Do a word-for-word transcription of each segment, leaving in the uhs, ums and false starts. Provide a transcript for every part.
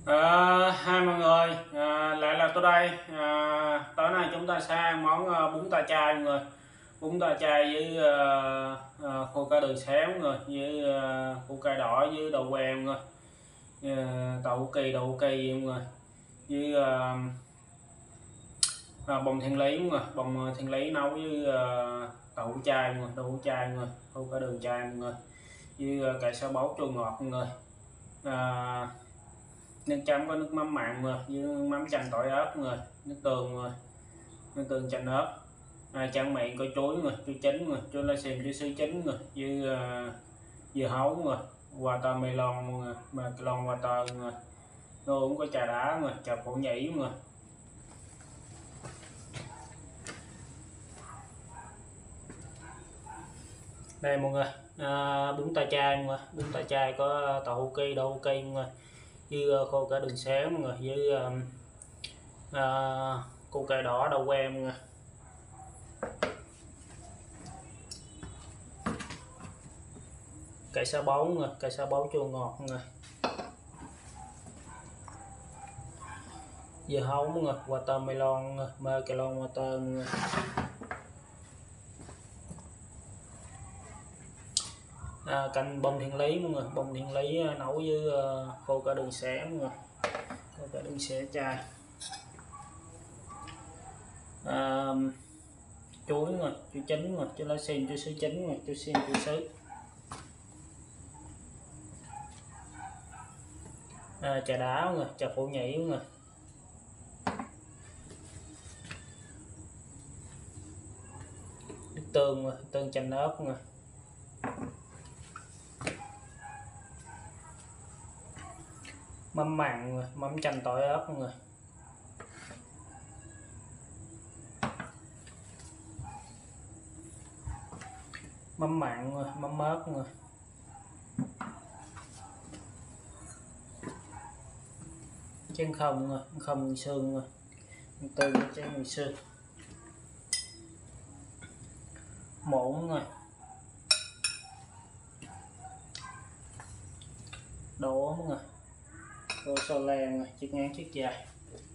À, hai mọi người, à, lại là tôi đây. À, tối nay chúng ta sẽ ăn món uh, bún ta chai mọi người. Bún ta chai với uh, uh, khô cá đường xéo mọi người, với uh, củ cải đỏ với đậu que mọi người, uh, đậu kỳ đậu kỳ mọi người, với uh, uh, bông thiên lý mọi người, bông thiên lý nấu với uh, đậu hũ chai mọi người, đậu hũ chai mọi người, khô cá đường chai mọi người, với uh, cải xá bấu chua ngọt mọi người. À, nước chấm có nước mắm mặn rồi với nước mắm chanh tỏi ớt người, nước tương rồi, nước tương chanh ớt. À, tráng miệng có chuối rồi, chuối chín rồi, chuối lá xìm, chuối sứ chín rồi, với uh, dưa hấu rồi, watermelon rồi, melon water rồi, nó cũng có trà đá rồi, trà phổ nhĩ rồi. Đây mọi người, à, bún ta chai mọi người, bún ta chai có tàu cây đậu cây mọi người, với khô cả đường xéo mọi người, với uh, uh, củ cải đỏ đậu que mọi người. Cải xá bấu mọi người, cải xá bấu chua ngọt mọi người, dưa hấu mọi người, watermelon, melon water mọi người. À, canh bông thiên lý mọi người, bông thiên lý nấu với uh, khô cả đường xéo mọi người, khô cả đường xéo chai. À, chuối rồi, chuối chín rồi, chuối lá xim, chuối sứ chín rồi, chuối xiêm, chuối sứ. À, trà đá mọi người, trà phổ nhĩ mọi người. Nước tương rồi, tương chanh ớt mọi người. Mắm mặn rồi, mắm chanh tỏi ớt mọi người. Mắm mặn rồi, mắm ớt mọi người. Chén không rồi, không mì xương rồi, tương chén mì xương. Muỗng rồi, đổ mọi người, đổ xô len rồi, chiếc ngắn chiếc dài.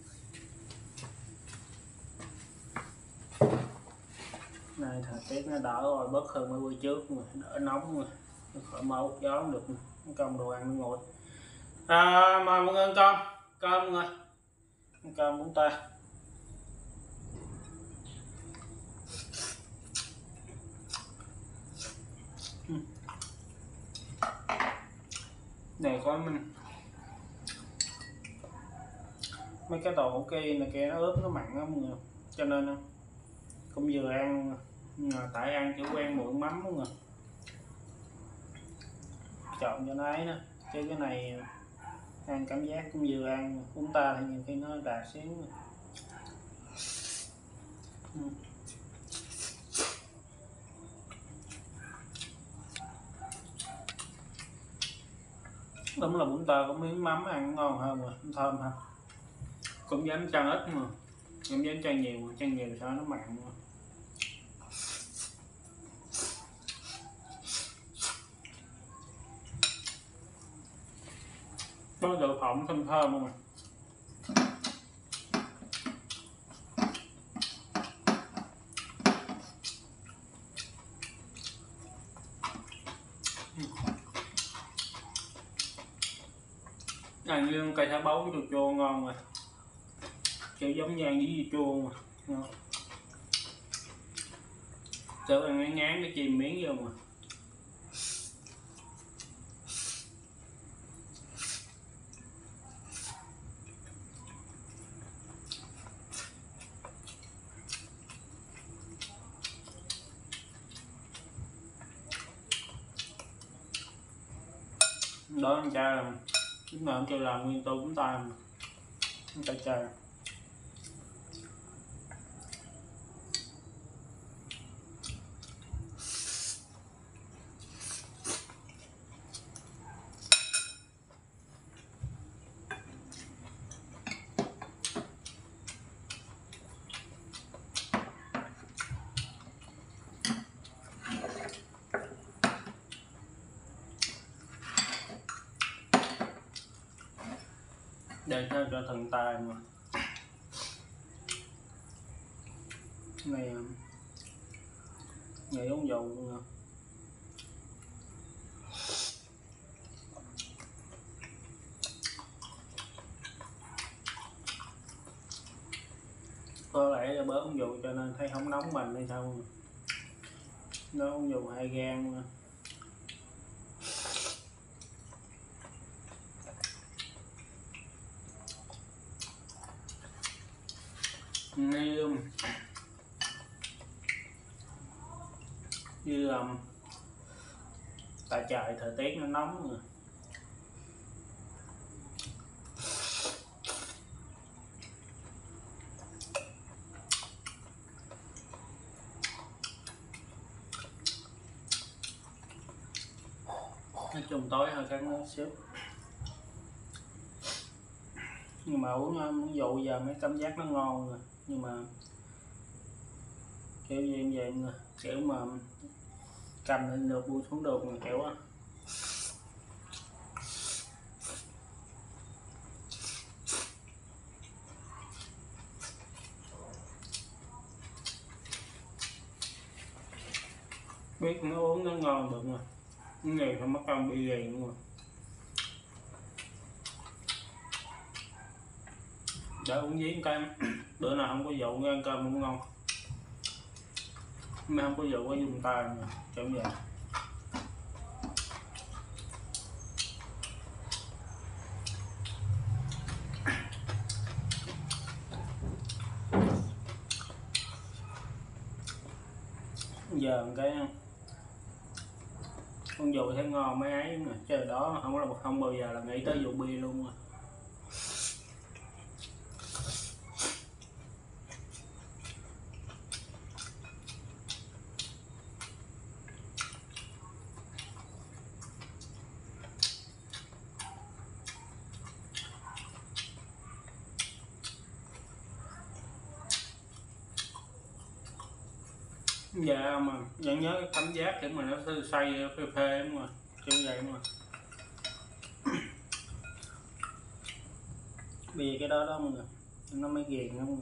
Này thời tiết nó đỡ rồi, bớt hơn mấy bữa trước rồi, đỡ nóng rồi, khỏi mở hút gió được, công đồ ăn nó nguội. À, mời mọi người ăn cơm, cơm mọi người, ăn cơm bún ta. Này có mình mấy cái đồ ok này kia nó ướp nó mặn lắm mọi người, cho nên cũng vừa ăn mà tại ăn kiểu quen mượn mắm mọi người, chọn cho nó ấy đó, chứ cái này ăn cảm giác cũng vừa ăn bún ta thì nhiều khi nó đạt xíu. Ừ. Đúng là bún ta có miếng mắm ăn ngon hơn rồi, thơm ha, cũng dám cho ít mà cũng dám cho nhiều, cho nhiều sao nó mặn mà. Có đậu phộng thơm thơm không à. Ăn với cây thả bấu chua chua ngon rồi, kiểu giống như ăn với dưa chua mà ngon. Chớ ăn ngán ngán cái chìm miếng vô mà. Đó anh cha làm, lúc nào anh kêu làm nguyên tô bún ta mà anh ta trời. để cho cho thần tài mà này nghỉ uống dầu luôn. Có lẽ là bớt uống dầu cho nên thấy không nóng mình hay sao mà. Nó uống dầu hai gan mà. Như như um, tại trời thời tiết nó nóng rồi. Nói chung tối hơi cắn nước xíu, nhưng mà uống uống rượu giờ mấy cảm giác nó ngon rồi. Nhưng mà kiểu gì như vậy mà kiểu mà cầm lên được buông xuống được mà kiểu á biết nó uống nó ngon được mà nghề không mất công bị ghiền luôn. Để uống giếng cái bữa nào không có rượu ăn cơm cũng ngon, mà không có rượu có dùng tay mà kiểu vậy. Giờ cái con rượu thấy ngon mấy ấy mà trời đó không có không bao giờ là nghĩ tới rượu bia luôn rồi. Dạ mà vẫn nhớ cái cảm giác kiểu mà nó say phê phê đúng rồi kiểu vậy mà. Bây giờ cái đó đó mọi người nó mới ghiền lắm.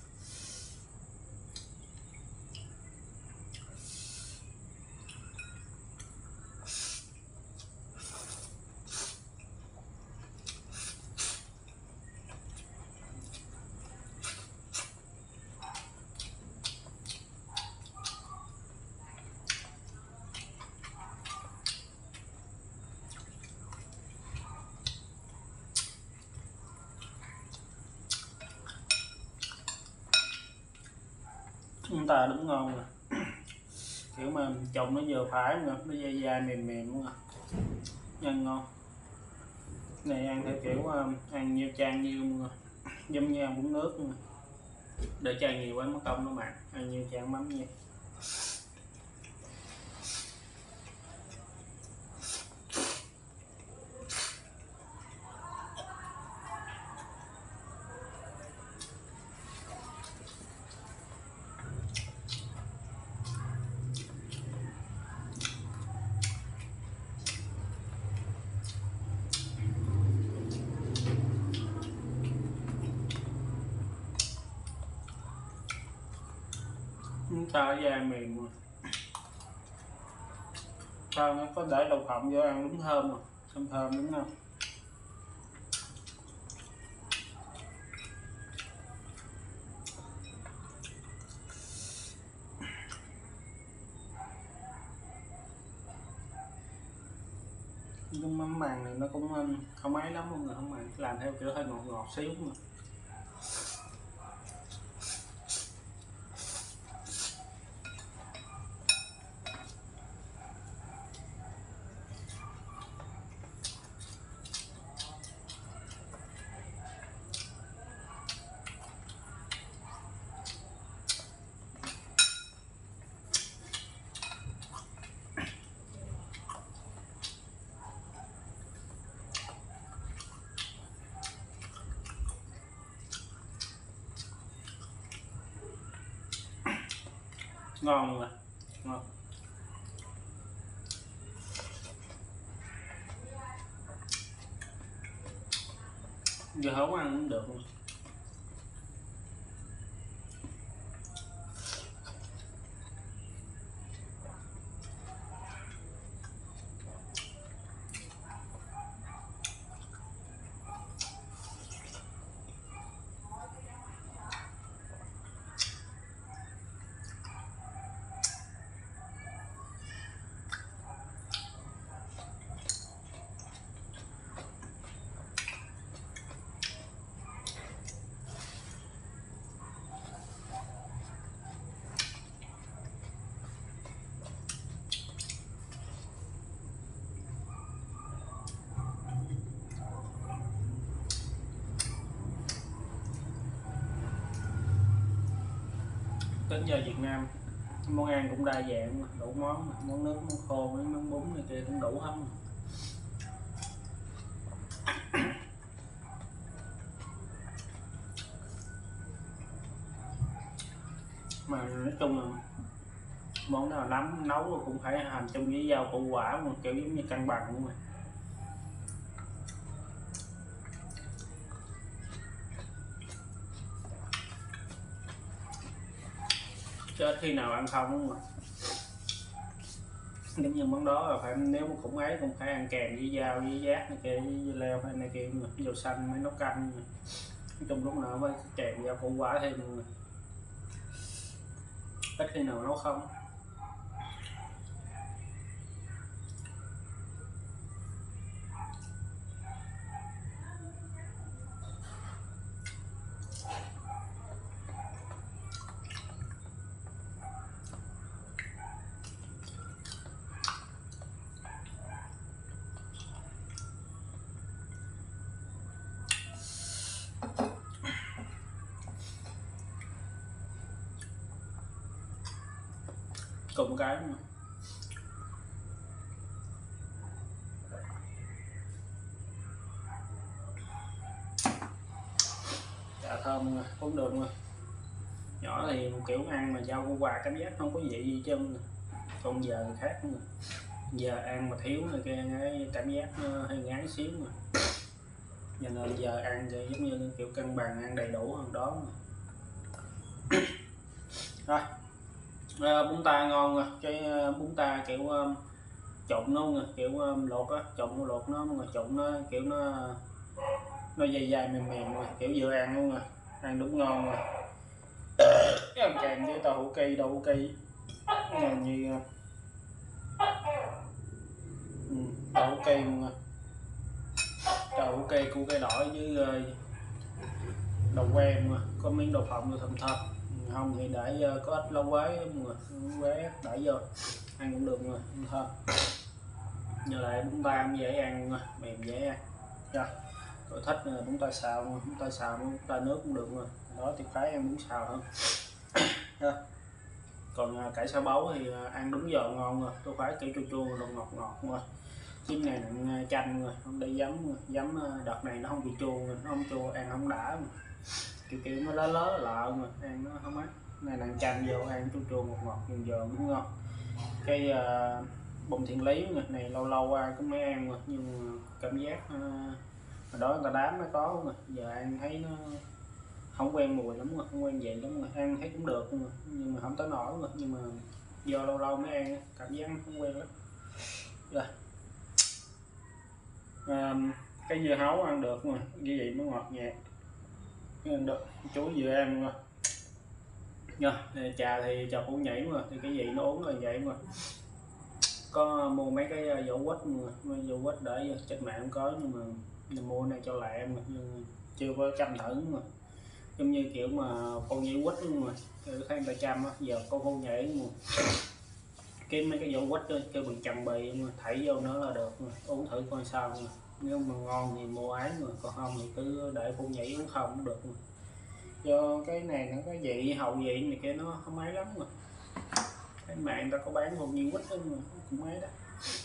Chúng ta đúng ngon rồi. Kiểu mà trồng nó vừa phải nữa, nó dai dai mềm mềm luôn à, ăn ngon. Này ăn theo kiểu um, ăn như chan như luôn giống như ăn bún nước luôn. Để chan nhiều quá mất công nó mặn, ăn như chan mắm nha. Chúng ta da mềm rồi. Sao nó có để đậu phộng vô ăn đúng thơm rồi, thơm thơm đúng không? Cái mắm màng này nó cũng không ấy lắm luôn rồi, không màng làm theo kiểu hơi ngọt ngọt xíu mà. Ngon rồi, ngon. Dưa hấu ăn cũng được. Đến giờ Việt Nam món ăn cũng đa dạng, đủ món, món nước, món khô, món bún này kia cũng đủ hết. Mà nói chung là món nào nấm nấu cũng phải hầm chung với rau củ quả, mà kiểu giống như cân bằng luôn. Mà chứ khi nào ăn không mà giống như món đó là phải, nếu mà cũng ấy cũng phải ăn kèm với rau với giác này kia, với leo hay này kia, dầu xanh mới nấu canh. Nói chung lúc nào phải kèm rau củ quả thêm, ít khi nào nấu không. Cùng cái mà. Chả thơm cũng được mà. Nhỏ thì một kiểu ăn mà rau củ quả cảm giác không có vị gì chân. Còn giờ khác mà. Giờ ăn mà thiếu này kia cái cảm giác nó hơi ngán xíu mà. Cho nên giờ ăn thì giống như kiểu cân bằng, ăn đầy đủ hơn đó mà. Rồi à, bún ta ngon rồi, cái bún ta kiểu um, trộn luôn rồi, kiểu um, lột á, trộn lột nó mà trộn nó kiểu nó nó dày dày mềm mềm rồi, kiểu vừa ăn luôn rồi, ăn đúng ngon rồi. Ăn kèm với tàu hũ cây, đậu hũ cây như ừ, đậu hũ cây luôn rồi, đậu hũ cây, củ cây đỏ với uh, đậu que mà có miếng đậu phộng rồi thơm thơm. Không thì để uh, có ít lâu quế mà quế đẩy vô ăn cũng được mà thơm. Như lại bún ta cũng dễ ăn mà mềm dễ ăn. Rồi tôi thích bún ta xào, bún ta xào, bún ta nước cũng được mà đó thì phải em bún xào hơn. Còn cải sa bấu thì ăn đúng giờ ngon rồi, tôi phải kiểu chua chua rồi ngọt ngọt mà. Chim này nặng chanh rồi, không để giấm, giấm đợt này nó không bị chua, nó không chua ăn không đã mà. Kiểu kiểu nó lớ lớ lợ mà ăn nó không mát. Này nặng chanh vô ăn chua chua ngọt ngọt dần dần đúng ngon. Cái uh, bông thiện lý này lâu lâu qua cũng mới ăn mà, nhưng mà cảm giác uh, hồi đó người ta đám mới có mà giờ ăn thấy nó không quen mùi lắm rồi, không quen vị lắm rồi, ăn thấy cũng được mà, nhưng mà không tới nổi rồi, nhưng mà do lâu lâu mới ăn cảm giác không quen lắm. Rồi à, cái dưa hấu ăn được mà như vậy mới ngọt nhạt, ăn được. Chú vừa ăn rồi nha. Trà thì trà củ nhảy mà, thì cái gì nó uống là vậy mà. Có mua mấy cái dầu quýt mà, mấy dầu quýt để trên mạng không có, nhưng mà mình mua này cho lại em mà, nhưng chưa có chăm thử mà. Giống như kiểu mà con nhảy quýt luôn mà, thấy người ta chăm á, giờ có con nhảy mà kiếm mấy cái dầu quýt kêu bằng chằn bì mà thảy vô nó là được mà. Uống thử coi sao mà. Nếu mà ngon thì mua ái mà, còn không thì cứ để con nhảy uống không cũng được mà. Do cái này nó có vị hậu vị này kia nó không mấy lắm mà. Cái mạng ta có bán con nhảy quýt đó mà cũng mấy đó.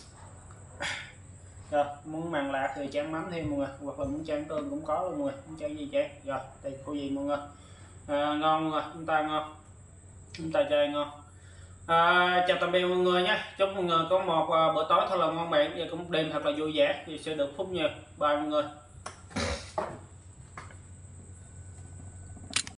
Rồi muốn mặn lạc thì chan mắm thêm mọi người, hoặc là muốn chan tương cũng có luôn mọi người, muốn chan gì chan. Rồi đây cô gì mọi người à, ngon mọi người, chúng ta ngon, chúng ta chơi ngon. À, chào tạm biệt mọi người nhé, chúc mọi người có một uh, bữa tối thật là ngon miệng và cũng đêm thật là vui vẻ, thì sẽ được phúc nhiều. Bye mọi người.